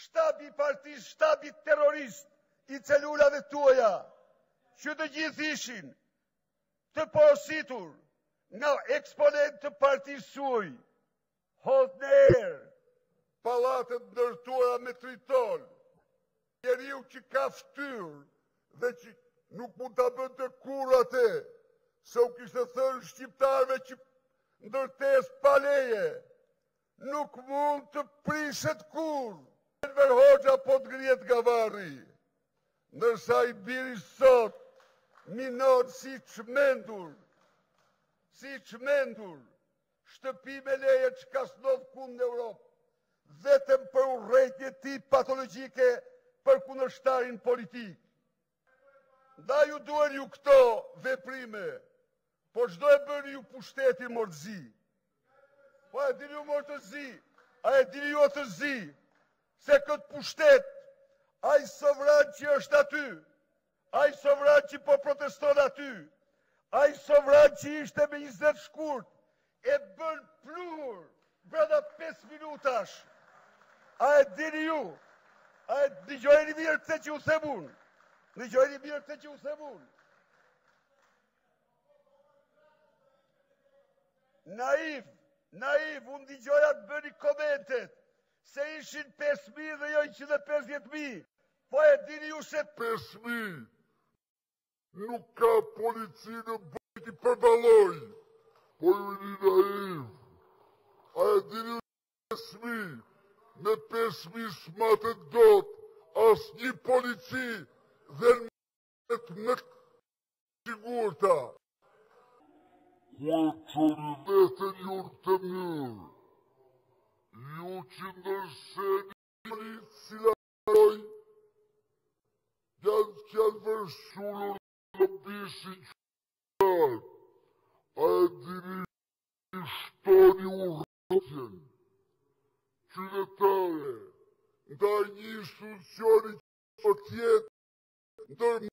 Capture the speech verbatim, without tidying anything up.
shtabi partisë, shtabi terrorist i celulave tuaja, që të gjithë ishin të porositur nga eksponent të partisë suaj, hodh në erë, pallatet ndërtuara me triton, njeriu që ka ftyrë dhe që nuk mund ta bënte kurrë atë, se u kishte thënë shqiptarëve që ndërtesë pa leje, nuk mund të prishet kurrë. Enver Hoxha po të ngrihet nga varri, ndërsa i biri sot minon si çmendur, si çmendur, shtëpi me leje që ka s'ndodh kund në Europë, vetëm për urrejtje ti patologjike për kundërshtarin politik. Nda ju duen ju këto veprime, po çdo e bëni ju pushtetin mortëzi. Po e dini ju mortëzi, a e dini ju të zi, se këtë pushtet, ai sovran që është aty, ai sovran që po proteston aty, ai sovran që ishte me njëzet shkurt, e bën pluhur brenda pesë minutash. A e dini ju, a e dëgjojeni mirë këtë që u them unë, dëgjojeni mirë këtë që u them unë. Naiv, naiv, unë dëgjoja të bëni komentet, se ishin pesë mijë dhe jo njëqind e pesëdhjetë mijë. Po e dini ju se pesë mijë nuk ka polici në bëjt i përballoj. Po ju një naiv. A e dini ju se pesë mijë me pesë mijë s'matet dot as një polici dhe në më të sigurta. Kur qëri vetën jurë të mërë, ju që ndërseni politë si laroj, janë që janë vërshurur në bisin qëtarë, a e dini i shtoni u rrëtjen, qytetare, nda një institucioni që tjetë ndër